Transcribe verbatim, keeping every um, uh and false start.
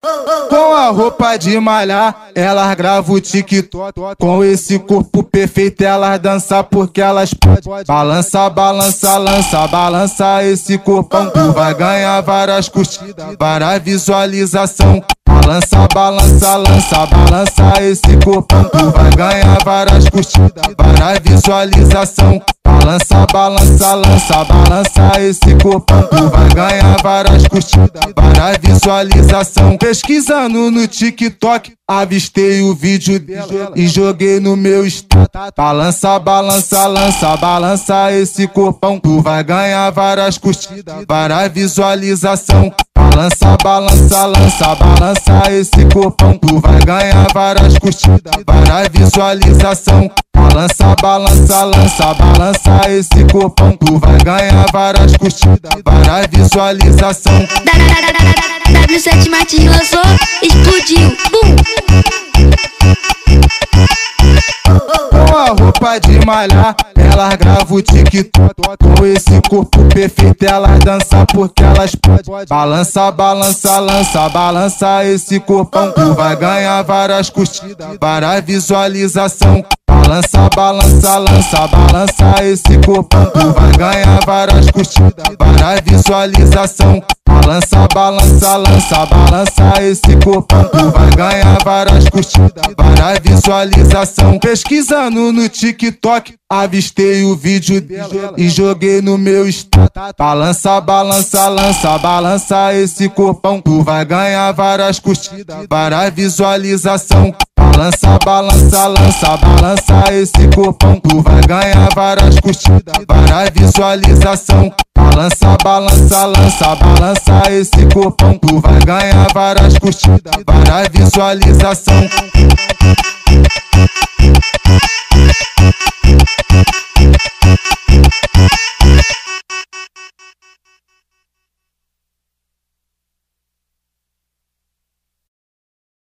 Com a roupa de malhar, elas gravam o TikTok. Com esse corpo perfeito, elas dançam porque elas podem. Balança, balança, lança, balança esse corpão. Tu vai ganhar várias curtidas, várias visualização. Balança, balança, lança, balança esse corpão. Tu vai ganhar várias curtidas, várias visualização. Balança, balança, lança, balança esse corpão. Tu vai ganhar várias curtidas, várias visualização. Pesquisando no TikTok, avistei o vídeo dela e joguei no meu status. Balança, balança, lança, balança esse corpão. Tu vai ganhar várias curtidas, várias visualização. Balança, balança, lança, balança esse corpão. Tu vai ganhar várias curtidas, várias visualização. Balança, balança, lança, balança esse corpão. Tu vai ganhar várias curtidas, várias visualização. W sete Martins lançou, explodiu, bum! Com a roupa de malhar, elas gravam o TikTok. Com esse corpo perfeito, elas dançam porque elas podem. Balança, balança, lança, balança esse corpão. Tu vai ganhar várias curtidas, várias visualização. Balança, balança, lança, balança esse corpão. Tu vai ganhar várias curtidas, várias visualização. Balança, balança, lança, balança esse corpão. Tu vai ganhar várias curtidas, várias visualização. Pesquisando no TikTok, avistei o vídeo dela e joguei no meu status. Balança, balança, lança, balança esse corpão. Tu vai ganhar várias curtidas, várias visualização. Balança, balança, lança, balança esse corpão. Tu vai ganhar várias curtidas, várias visualização. Balança, balança, lança, balança esse corpão. Tu vai ganhar várias curtidas, várias visualização.